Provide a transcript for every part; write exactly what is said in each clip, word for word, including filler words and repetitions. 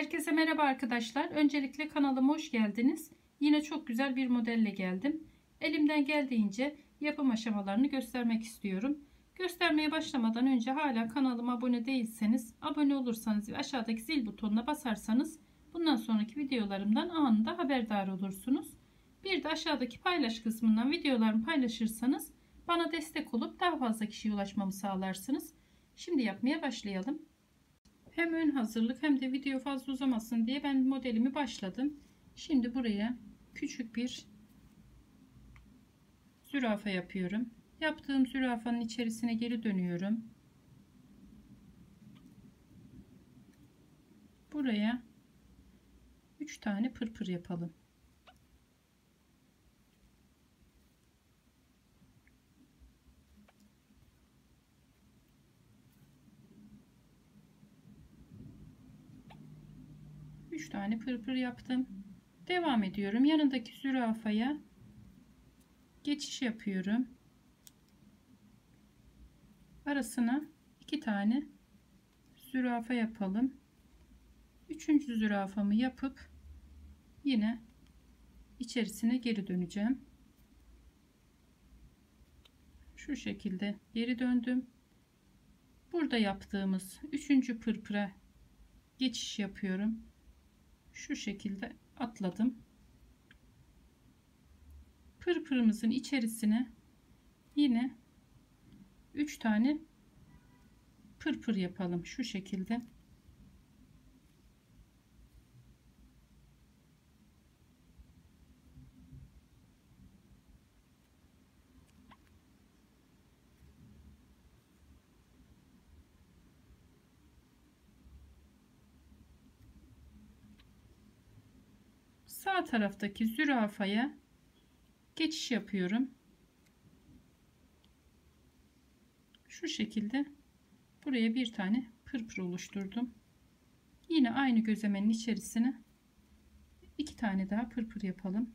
Herkese merhaba arkadaşlar. Öncelikle kanalıma hoş geldiniz. Yine çok güzel bir modelle geldim. Elimden geldiğince yapım aşamalarını göstermek istiyorum. Göstermeye başlamadan önce hala kanalıma abone değilseniz, abone olursanız ve aşağıdaki zil butonuna basarsanız bundan sonraki videolarımdan anında haberdar olursunuz. Bir de aşağıdaki paylaş kısmından videolarımı paylaşırsanız bana destek olup daha fazla kişiye ulaşmamı sağlarsınız. Şimdi yapmaya başlayalım. Hem ön hazırlık hem de video fazla uzamasın diye ben modelimi başladım. Şimdi buraya küçük bir zürafa yapıyorum. Yaptığım zürafanın içerisine geri dönüyorum. Buraya üç tane pırpır yapalım. üç tane pırpır yaptım. Devam ediyorum. Yanındaki zürafaya geçiş yapıyorum. Arasına iki tane zürafa yapalım. Üçüncü zürafamı yapıp yine içerisine geri döneceğim. Şu şekilde geri döndüm. Burada yaptığımız üçüncü pırpıra geçiş yapıyorum. Şu şekilde atladım. Pırpırımızın içerisine yine üç tane pırpır yapalım şu şekilde. Sağ taraftaki zürafaya geçiş yapıyorum. Şu şekilde buraya bir tane pırpır oluşturdum. Yine aynı gözlemenin içerisine iki tane daha pırpır yapalım.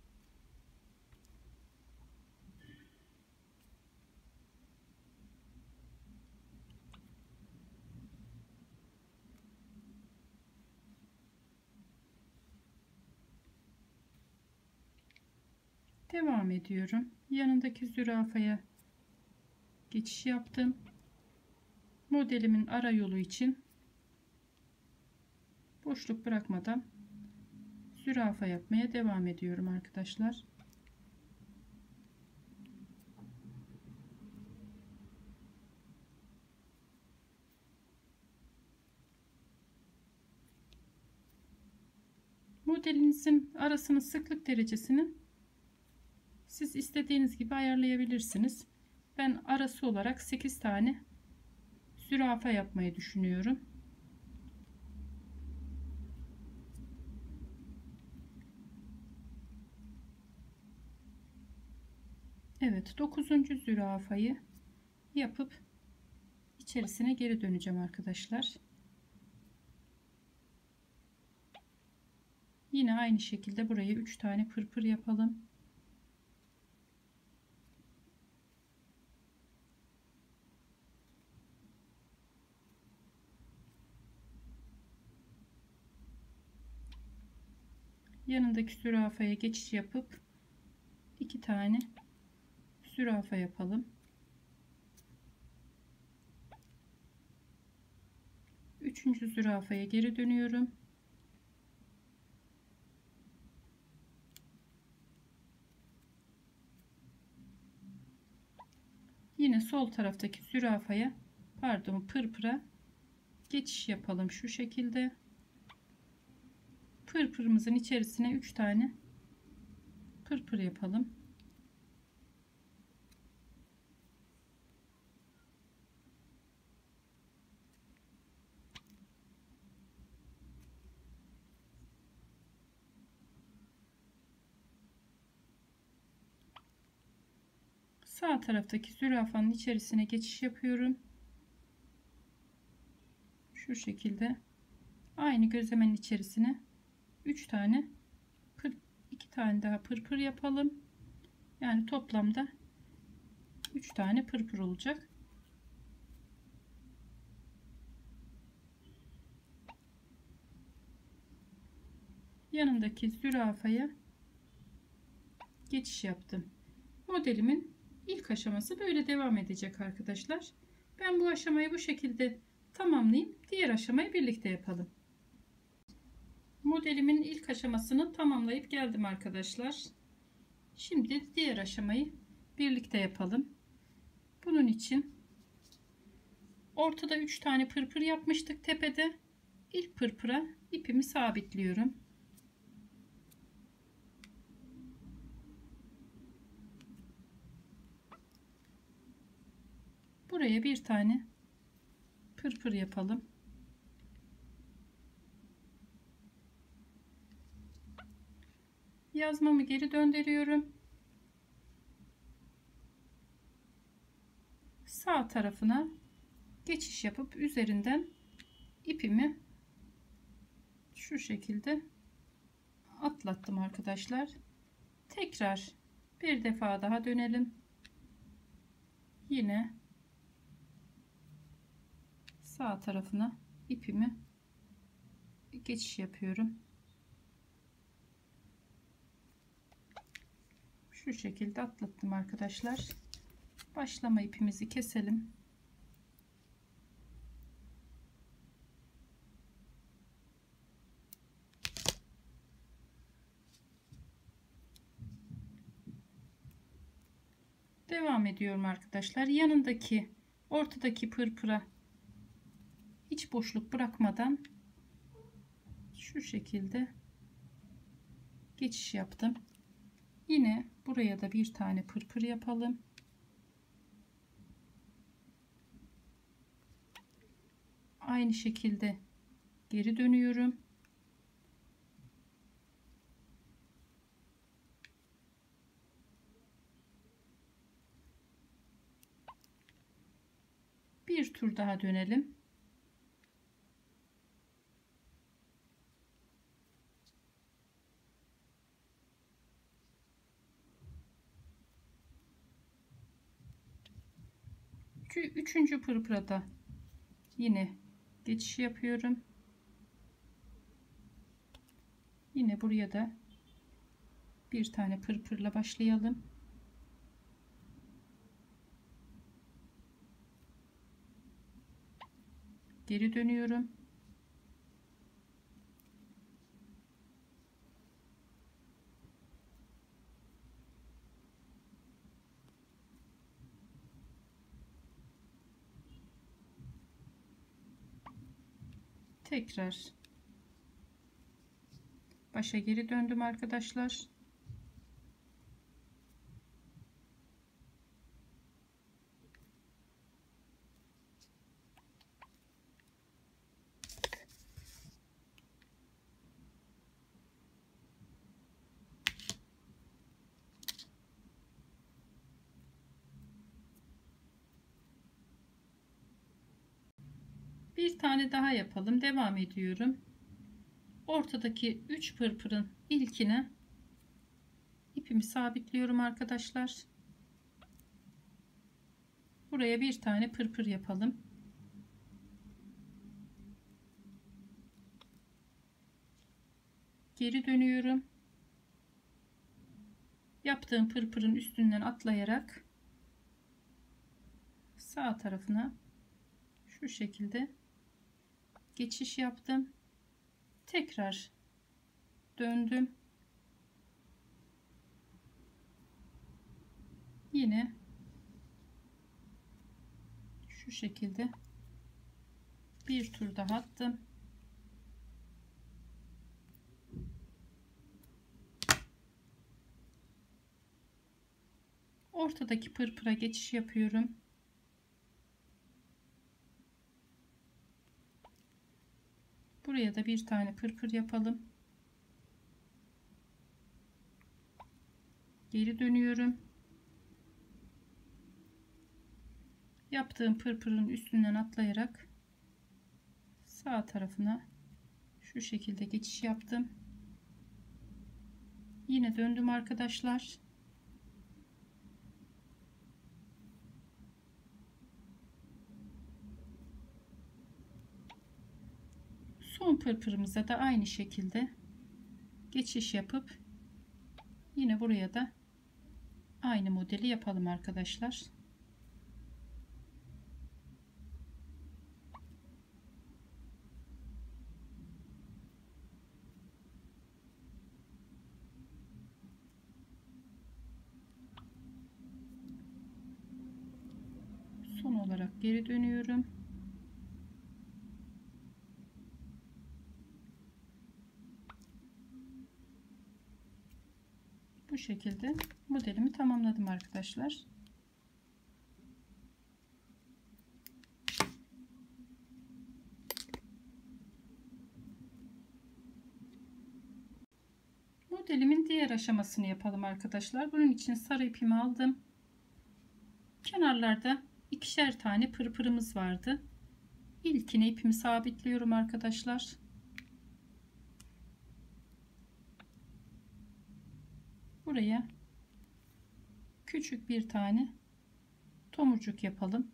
Devam ediyorum. Yanındaki zürafaya geçiş yaptım. Modelimin ara yolu için boşluk bırakmadan zürafa yapmaya devam ediyorum arkadaşlar. Modelinizin arasının sıklık derecesini siz istediğiniz gibi ayarlayabilirsiniz. Ben arası olarak sekiz tane zürafa yapmayı düşünüyorum. Evet, dokuzuncu zürafayı yapıp içerisine geri döneceğim arkadaşlar. Yine aynı şekilde buraya üç tane pırpır yapalım. Yanındaki zürafaya geçiş yapıp iki tane zürafa yapalım. Üçüncü zürafaya geri dönüyorum. Yine sol taraftaki zürafaya pardon pırpıra geçiş yapalım şu şekilde. Pırpırımızın içerisine üç tane pırpır yapalım. Sağ taraftaki zürafanın içerisine geçiş yapıyorum. Şu şekilde aynı gözlemenin içerisine üç tane pır, iki tane daha pırpır yapalım. Yani toplamda üç tane pırpır olacak. yanındaki zürafaya geçiş yaptım. Modelimin ilk aşaması böyle devam edecek arkadaşlar. Ben bu aşamayı bu şekilde tamamlayıp diğer aşamayı birlikte yapalım. Modelimin ilk aşamasını tamamlayıp geldim arkadaşlar. Şimdi diğer aşamayı birlikte yapalım. Bunun için ortada üç tane pırpır yapmıştık tepede. İlk pırpıra ipimi sabitliyorum. Buraya bir tane pırpır yapalım. Yazmamı geri döndürüyorum. Sağ tarafına geçiş yapıp üzerinden ipimi şu şekilde atlattım arkadaşlar. Tekrar bir defa daha dönelim. Yine sağ tarafına ipimi geçiş yapıyorum. Şu şekilde atlattım arkadaşlar. Başlama ipimizi keselim. Devam ediyorum arkadaşlar. Yanındaki ortadaki pırpıra hiç boşluk bırakmadan şu şekilde geçiş yaptım. Yine buraya da bir tane pırpır yapalım. Aynı şekilde geri dönüyorum. Bir tur daha dönelim. Üçüncü pırpıra da yine geçiş yapıyorum. Yine buraya da bir tane pırpırla başlayalım. Geri dönüyorum. Tekrar başa geri döndüm arkadaşlar. Bir tane daha yapalım. Devam ediyorum. Ortadaki üç pırpırın ilkine ipimi sabitliyorum arkadaşlar. Buraya bir tane pırpır yapalım. Geri dönüyorum. Yaptığım pırpırın üstünden atlayarak sağ tarafına şu şekilde geçiş yaptım. Tekrar döndüm. Yine şu şekilde bir tur daha attım. Ortadaki pırpıra geçiş yapıyorum. Buraya da bir tane pırpır yapalım. Geri dönüyorum. Yaptığım pırpırın üstünden atlayarak sağ tarafına şu şekilde geçiş yaptım. Yine döndüm arkadaşlar. Son pırpırımıza da aynı şekilde geçiş yapıp yine buraya da aynı modeli yapalım arkadaşlar. Son olarak geri dönüyorum. Bu şekilde modelimi tamamladım arkadaşlar. Modelimin diğer aşamasını yapalım arkadaşlar. Bunun için sarı ipimi aldım. Kenarlarda ikişer tane pırpırımız vardı. İlkine ipimi sabitliyorum arkadaşlar. Buraya küçük bir tane tomurcuk yapalım.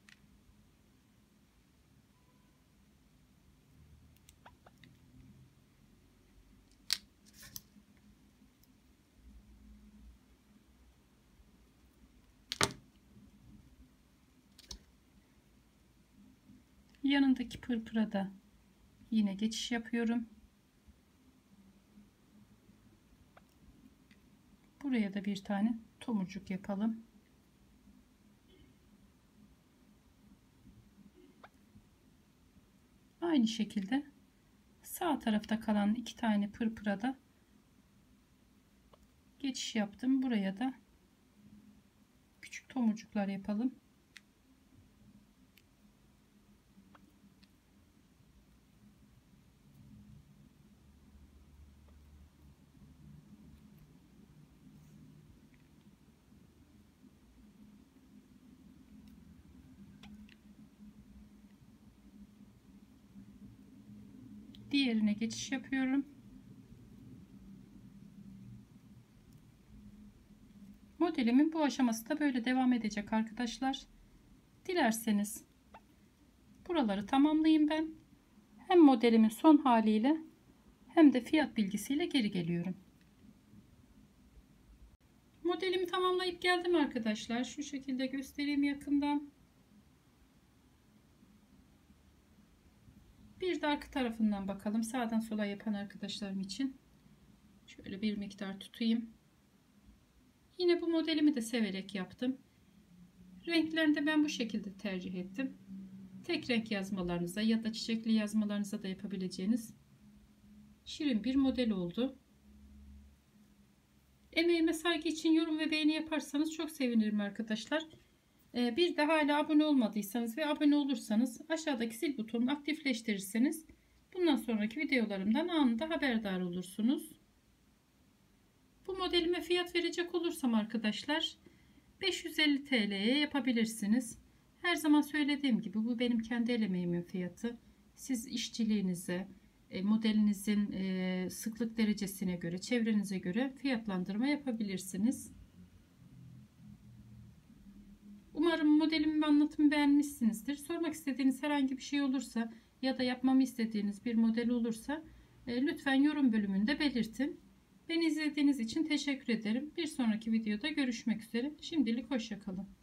Yanındaki pırpıra da yine geçiş yapıyorum. Buraya da bir tane tomurcuk yapalım. Aynı şekilde sağ tarafta kalan iki tane pırpıra da geçiş yaptım. Buraya da küçük tomurcuklar yapalım. Diğerine geçiş yapıyorum. Modelimin bu aşaması da böyle devam edecek arkadaşlar. Dilerseniz buraları tamamlayayım ben. Hem modelimin son haliyle hem de fiyat bilgisiyle geri geliyorum. Modelimi tamamlayıp geldim arkadaşlar. Şu şekilde göstereyim yakından. Bir de arka tarafından bakalım. Sağdan sola yapan arkadaşlarım için. Şöyle bir miktar tutayım. Yine bu modelimi de severek yaptım. Renklerini de ben bu şekilde tercih ettim. Tek renk yazmalarınıza ya da çiçekli yazmalarınıza da yapabileceğiniz şirin bir model oldu. Emeğime saygı için yorum ve beğeni yaparsanız çok sevinirim arkadaşlar. Bir de hala abone olmadıysanız ve abone olursanız aşağıdaki zil butonunu aktifleştirirseniz bundan sonraki videolarımdan anında haberdar olursunuz. Bu modelime fiyat verecek olursam arkadaşlar beş yüz elli TL'ye yapabilirsiniz. Her zaman söylediğim gibi bu benim kendi el emeğimin fiyatı. Siz işçiliğinize, modelinizin sıklık derecesine göre, çevrenize göre fiyatlandırma yapabilirsiniz. Umarım modelimi ve anlatımı beğenmişsinizdir. Sormak istediğiniz herhangi bir şey olursa ya da yapmamı istediğiniz bir model olursa lütfen yorum bölümünde belirtin. Beni izlediğiniz için teşekkür ederim. Bir sonraki videoda görüşmek üzere. Şimdilik hoşça kalın.